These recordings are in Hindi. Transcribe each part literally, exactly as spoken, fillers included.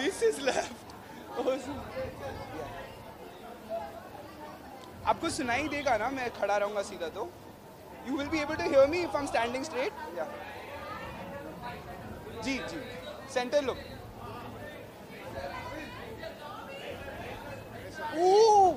faces left. आपको सुनाई देगा ना, मैं खड़ा रहूँगा सीधा तो. You will be able to hear me if I'm standing straight. Yeah. Ji ji. Center look. Ooh.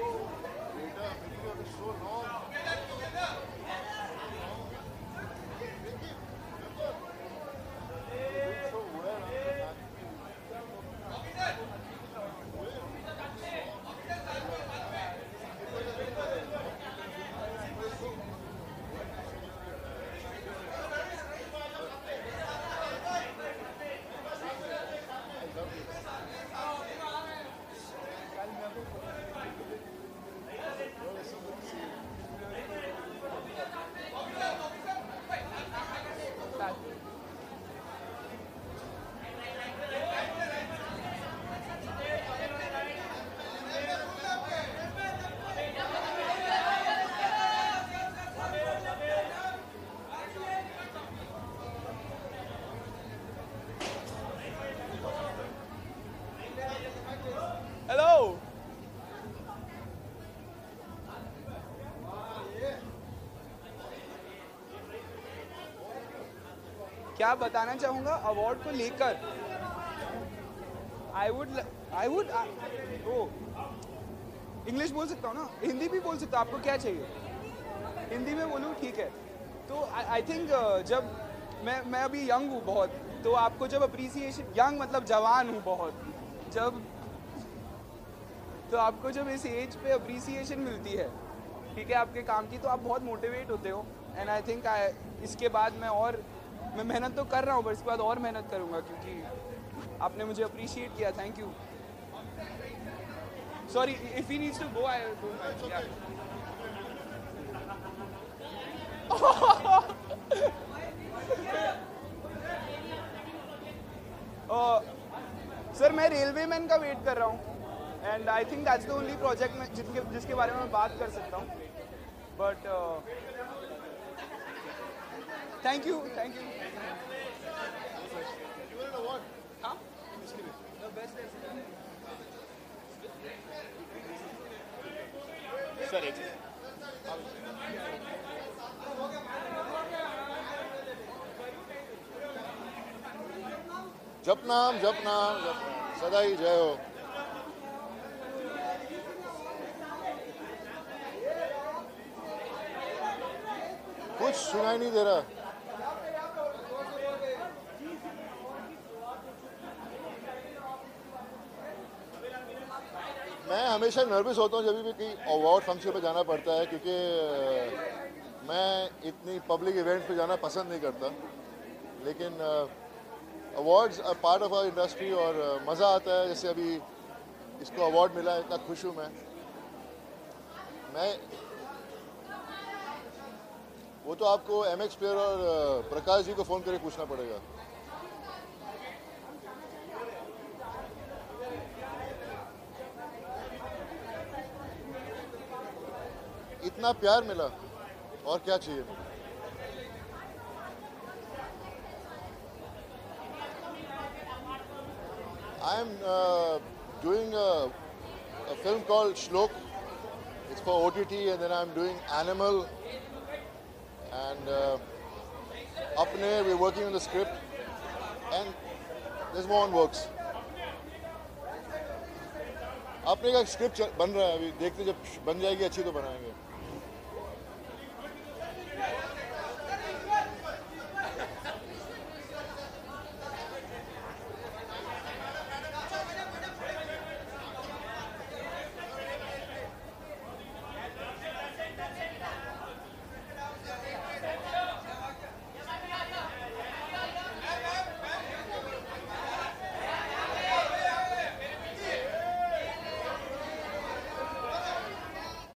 क्या बताना चाहूँगा अवार्ड को लेकर. I would I would oh English बोल सकता हूँ ना, हिंदी भी बोल सकता हूँ. आपको क्या चाहिए, हिंदी में बोलूँ? ठीक है. तो आई थिंक जब मैं मैं अभी यंग हूँ बहुत, तो आपको जब अप्रिसिएशन, यंग मतलब जवान हूँ बहुत, जब तो आपको जब इस एज पे अप्रिसिएशन मिलती है, ठीक है, आपके काम की, तो आप बहुत मोटिवेट होते हो. एंड आई थिंक आई इसके बाद मैं और मैं मेहनत तो कर रहा हूँ, पर इसके बाद और मेहनत करूँगा, क्योंकि आपने मुझे अप्रिशिएट किया. Thank you. Sorry if he needs to go, I don't mind. Sir मैं रेलवे मैन का वेट कर रहा हूँ, and I think that's the only project में जिसके जिसके बारे में मैं बात कर सकता हूँ. But thank you thank you. हाँ सर एक जप नाम जप नाम जप नाम सदा ही जय हो. कुछ सुनाई नहीं दे रहा. मैं हमेशा नर्वस होता हूँ जब भी कहीं अवार्ड फंक्शन पे जाना पड़ता है, क्योंकि मैं इतनी पब्लिक इवेंट्स पे जाना पसंद नहीं करता. लेकिन awards are part of our industry और मज़ा आता है. जैसे अभी इसको अवार्ड मिला, इतना खुश हूँ मैं मैं वो तो आपको एम एक्स प्लेयर और प्रकाश जी को फ़ोन करके पूछना पड़ेगा. इतना प्यार मिला, और क्या चाहिए मुझे. I am uh, doing a, a film called Shlok. It's for O T T, and then I'm doing Animal. And uh, Apne, we're working on the script, and there's more on works. अपने का स्क्रिप्ट बन रहा है, अभी देखते जब बन जाएगी अच्छी तो बनाएंगे.